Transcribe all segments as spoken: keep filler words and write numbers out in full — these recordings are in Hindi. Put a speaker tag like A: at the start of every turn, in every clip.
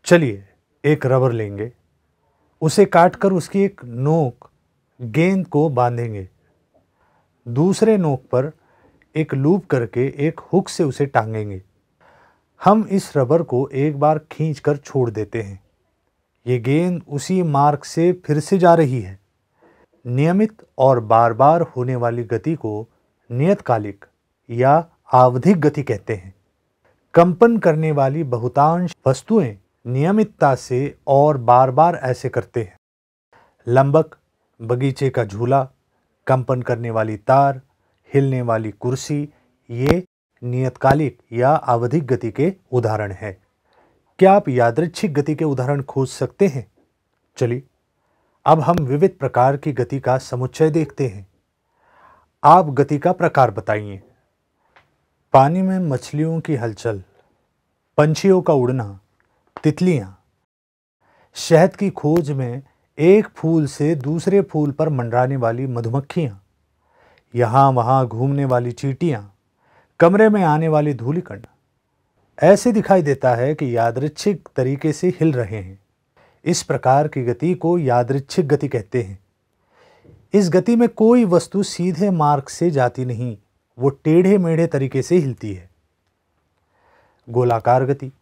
A: चलिए एक रबर लेंगे, उसे काटकर उसकी एक नोक गेंद को बांधेंगे। दूसरे नोक पर एक लूप करके एक हुक से उसे टांगेंगे। हम इस रबर को एक बार खींचकर छोड़ देते हैं। ये गेंद उसी मार्ग से फिर से जा रही है। नियमित और बार बार होने वाली गति को नियतकालिक या आवधिक गति कहते हैं। कंपन करने वाली बहुतांश वस्तुएं नियमितता से और बार बार ऐसे करते हैं। लंबक, बगीचे का झूला, कंपन करने वाली तार, हिलने वाली कुर्सी, ये नियतकालिक या आवधिक गति के उदाहरण हैं। क्या आप यादृच्छिक गति के उदाहरण खोज सकते हैं? चलिए अब हम विविध प्रकार की गति का समुच्चय देखते हैं। आप गति का प्रकार बताइए। पानी में मछलियों की हलचल, पंछियों का उड़ना, तितलियां, शहद की खोज में एक फूल से दूसरे फूल पर मंडराने वाली मधुमक्खियां, यहां वहां घूमने वाली चींटियां, कमरे में आने वाली धूलिकण। ऐसे दिखाई देता है कि यादृच्छिक तरीके से हिल रहे हैं। इस प्रकार की गति को यादृच्छिक गति कहते हैं। इस गति में कोई वस्तु सीधे मार्ग से जाती नहीं, वो टेढ़े मेढ़े तरीके से हिलती है। गोलाकार गति।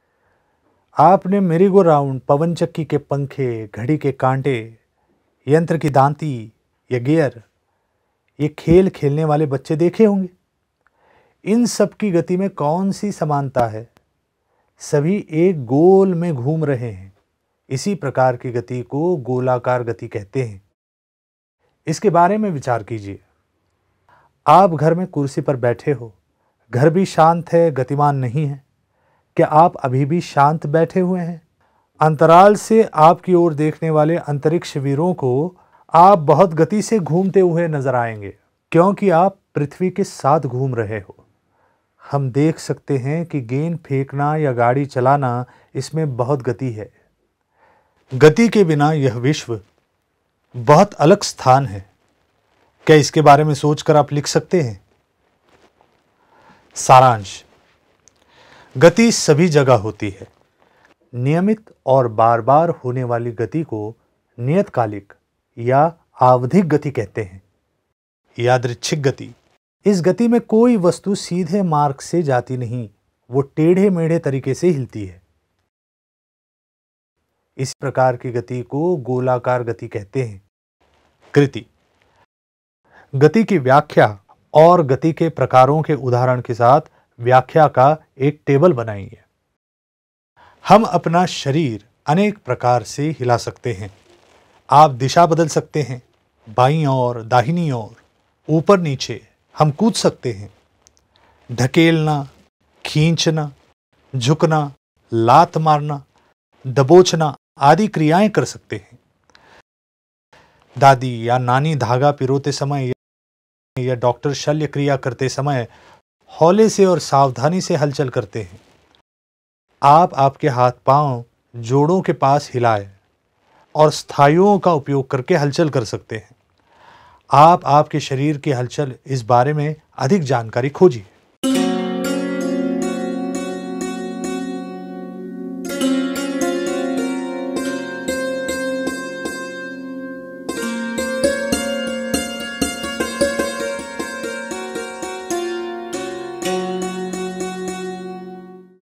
A: आपने मेरीगो राउंड, पवन चक्की के पंखे, घड़ी के कांटे, यंत्र की दांती या गियर, ये खेल खेलने वाले बच्चे देखे होंगे। इन सब की गति में कौन सी समानता है? सभी एक गोल में घूम रहे हैं। इसी प्रकार की गति को गोलाकार गति कहते हैं। इसके बारे में विचार कीजिए। आप घर में कुर्सी पर बैठे हो, घर भी शांत है, गतिमान नहीं है। क्या आप अभी भी शांत बैठे हुए हैं? अंतराल से आपकी ओर देखने वाले अंतरिक्ष वीरों को आप बहुत गति से घूमते हुए नजर आएंगे, क्योंकि आप पृथ्वी के साथ घूम रहे हो। हम देख सकते हैं कि गेंद फेंकना या गाड़ी चलाना, इसमें बहुत गति है। गति के बिना यह विश्व बहुत अलग स्थान है। क्या इसके बारे में सोचकर आप लिख सकते हैं? सारांश। गति सभी जगह होती है। नियमित और बार बार होने वाली गति को नियतकालिक या आवधिक गति कहते हैं। यादृच्छिक गति। इस गति में कोई वस्तु सीधे मार्ग से जाती नहीं, वो टेढ़े मेढ़े तरीके से हिलती है। इस प्रकार की गति को गोलाकार गति कहते हैं। कृति। गति की व्याख्या और गति के प्रकारों के उदाहरण के साथ व्याख्या का एक टेबल बनाइए। हम अपना शरीर अनेक प्रकार से हिला सकते हैं। आप दिशा बदल सकते हैं, बाईं ओर, दाहिनी ओर, ऊपर नीचे। हम कूद सकते हैं। ढकेलना, खींचना, झुकना, लात मारना, दबोचना आदि क्रियाएं कर सकते हैं। दादी या नानी धागा पिरोते समय या डॉक्टर शल्य क्रिया करते समय हौले से और सावधानी से हलचल करते हैं। आप आपके हाथ पांव जोड़ों के पास हिलाए और स्थायुओं का उपयोग करके हलचल कर सकते हैं। आप आपके शरीर की हलचल, इस बारे में अधिक जानकारी खोजिए।